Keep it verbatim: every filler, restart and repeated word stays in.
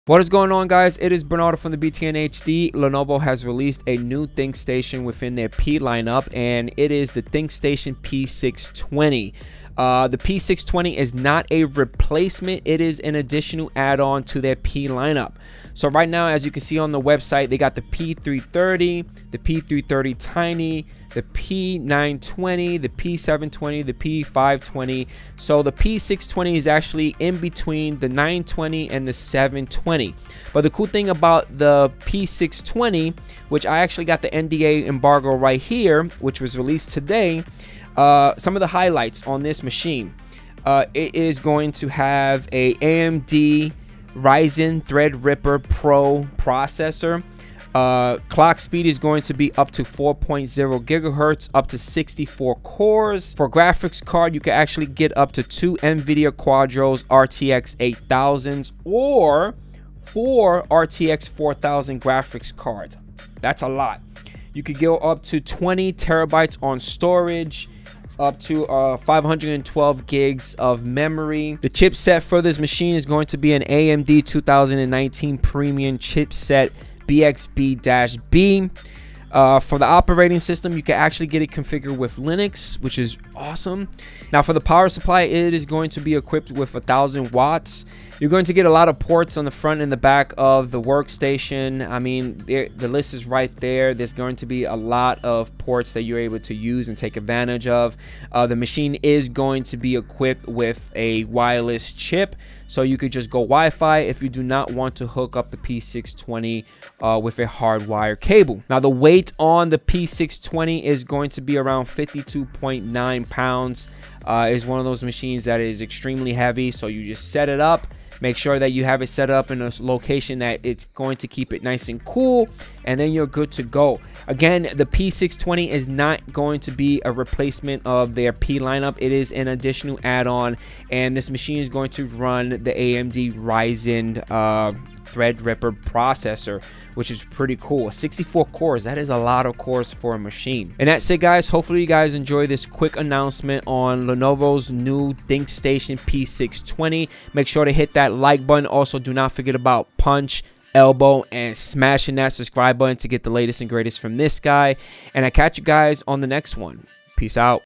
What is going on, guys? It is Bernardo from the B T N H D. Lenovo has released a new ThinkStation within their P lineup, and it is the ThinkStation P six twenty. Uh, the P six twenty is not a replacement. It is an additional add-on to their P lineup. So right now, as you can see on the website, they got the P three thirty, the P three thirty Tiny, the P nine twenty, the P seven twenty, the P five twenty. So the P six twenty is actually in between the nine twenty and the seven twenty. But the cool thing about the P six twenty, which I actually got the N D A embargo right here, which was released today, uh, some of the highlights on this machine. Uh, it is going to have a A M D Ryzen Threadripper Pro processor. Uh, clock speed is going to be up to four point zero gigahertz, up to sixty-four cores. For graphics card, you can actually get up to two NVIDIA Quadros R T X eight thousands or four R T X four thousand graphics cards. That's a lot. You could go up to twenty terabytes on storage, up to uh, five hundred twelve gigs of memory. The chipset for this machine is going to be an A M D two thousand nineteen premium chipset B X B B. Uh, for the operating system, you can actually get it configured with Linux, which is awesome. Now for the power supply, it is going to be equipped with a thousand watts. You're going to get a lot of ports on the front and the back of the Workstation. I mean, the list is right there. There's going to be a lot of ports that you're able to use and take advantage of. Uh, the machine is going to be equipped with a wireless chip, so you could just go Wi-Fi if you do not want to hook up the P six twenty uh, with a hardwire cable. Now the weight on the P six twenty is going to be around fifty-two point nine pounds. Uh, is one of those machines that is extremely heavy, so you just set it up. Make sure that you have it set up in a location that it's going to keep it nice and cool, and then you're good to go. Again, the P six twenty is not going to be a replacement of their P lineup. It is an additional add-on, and this machine is going to run the A M D Ryzen uh, Threadripper processor, which is pretty cool. sixty-four cores, that is a lot of cores for a machine. And that's it, guys. Hopefully you guys enjoy this quick announcement on Lenovo's new ThinkStation P six twenty. Make sure to hit that like button. Also, do not forget about punch, elbow, and smashing that subscribe button to get the latest and greatest from this guy. And I catch you guys on the next one. Peace out.